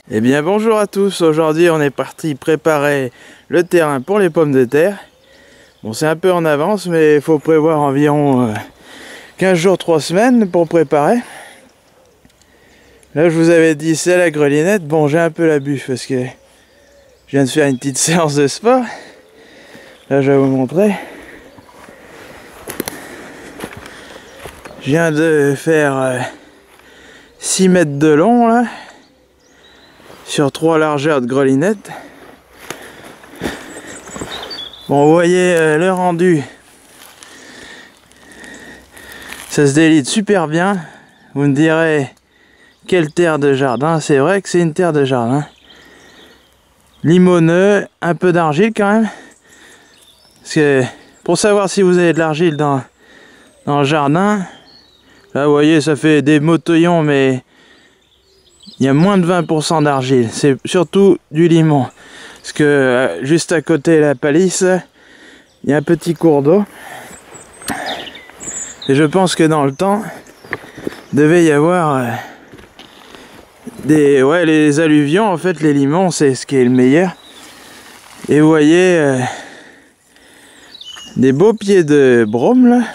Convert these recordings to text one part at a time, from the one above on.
Eh bien bonjour à tous, aujourd'hui on est parti préparer le terrain pour les pommes de terre. Bon, c'est un peu en avance, mais il faut prévoir environ 15 jours, 3 semaines pour préparer. Là je vous avais dit c'est la grelinette. Bon, j'ai un peu la buffe parce que je viens de faire une petite séance de sport. Là je vais vous montrer. Je viens de faire 6 mètres de long là, sur 3 largeurs de grelinette. Bon, vous voyez le rendu, ça se délite super bien. Vous me direz quelle terre de jardin. C'est vrai que c'est une terre de jardin, limoneux, un peu d'argile quand même, parce que pour savoir si vous avez de l'argile dans le jardin, là vous voyez ça fait des moteuillons, mais il y a moins de 20% d'argile. C'est surtout du limon. Parce que juste à côté de la palisse, il y a un petit cours d'eau. Et je pense que dans le temps, il devait y avoir les alluvions. En fait, les limons, c'est ce qui est le meilleur. Et vous voyez des beaux pieds de brome là.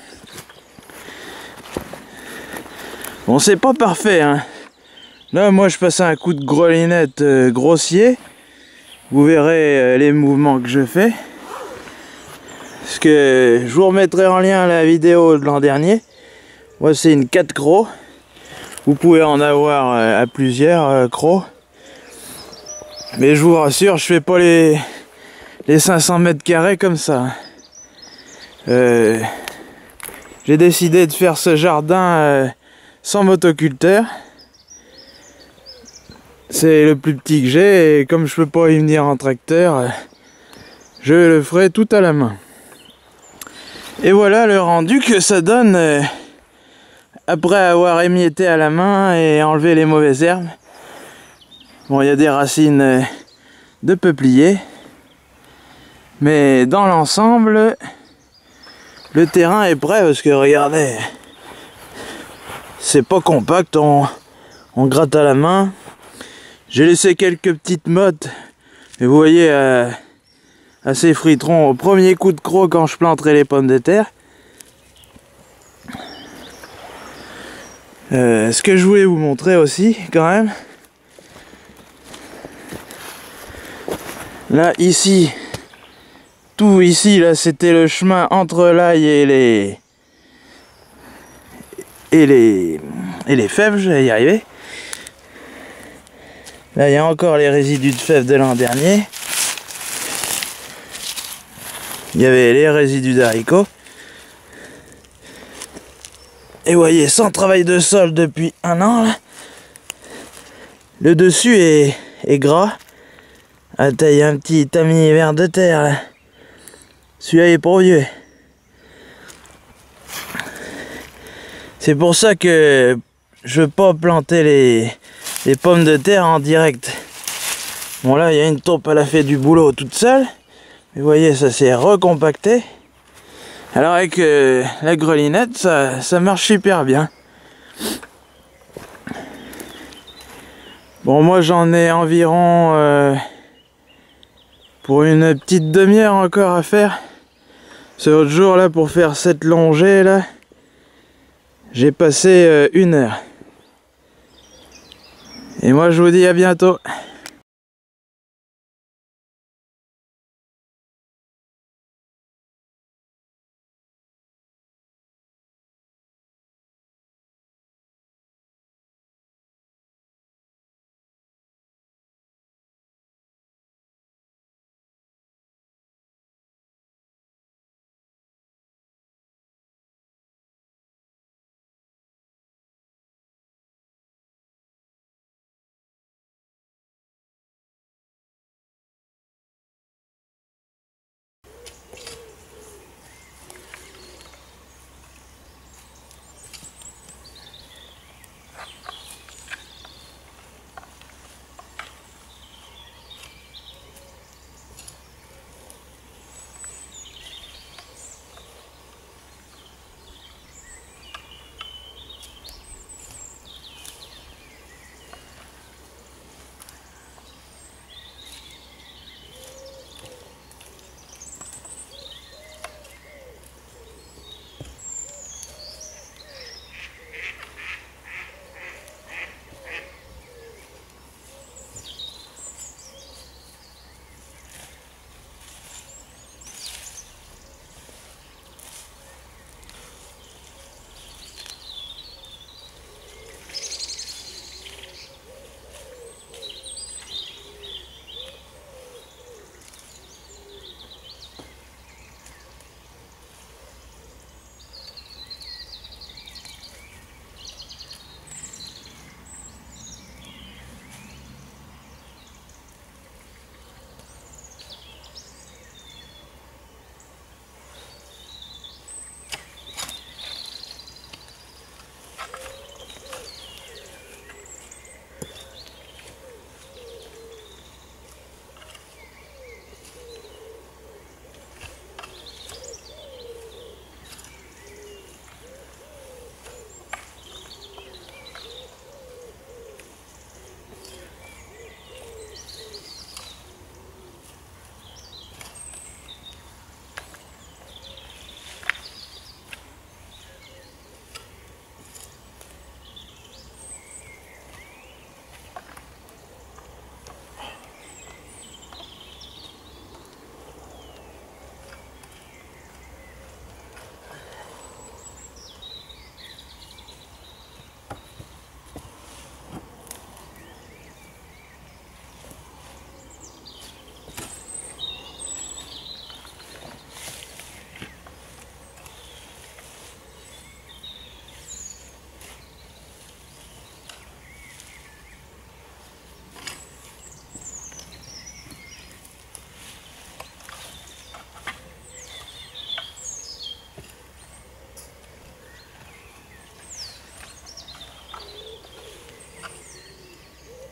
Bon, c'est pas parfait, hein. Là, moi, je passe un coup de grelinette grossier. Vous verrez les mouvements que je fais. Parce que je vous remettrai en lien la vidéo de l'an dernier. Moi, c'est une 4 crocs. Vous pouvez en avoir à plusieurs crocs. Mais je vous rassure, je fais pas les 500 mètres carrés comme ça. J'ai décidé de faire ce jardin sans motoculteur. C'est le plus petit que j'ai, et comme je peux pas y venir en tracteur, je le ferai tout à la main. Et voilà le rendu que ça donne après avoir émietté à la main et enlevé les mauvaises herbes. Bon, il y a des racines de peuplier, mais dans l'ensemble, le terrain est prêt, parce que regardez, c'est pas compact, on gratte à la main. J'ai laissé quelques petites mottes, et vous voyez assez friteront au premier coup de croc quand je planterai les pommes de terre. Ce que je voulais vous montrer aussi quand même, là ici, tout ici là, c'était le chemin entre l'ail et les fèves, je vais y arriver. Là, il y a encore les résidus de fèves de l'an dernier. Il y avait les résidus d'haricots. Et vous voyez, sans travail de sol depuis 1 an, là, le dessus est gras. Ah, il y a un petit tamis vert de terre, là. Celui-là est pour vieux. C'est pour ça que je veux pas planter les pommes de terre en direct. Bon, là il y a une taupe, elle a fait du boulot toute seule, mais vous voyez, ça s'est recompacté. Alors avec la grelinette, ça marche super bien. Bon, moi j'en ai environ pour une petite demi-heure encore à faire. Ce autre jour là, pour faire cette longée là, j'ai passé 1 heure. Et moi je vous dis à bientôt.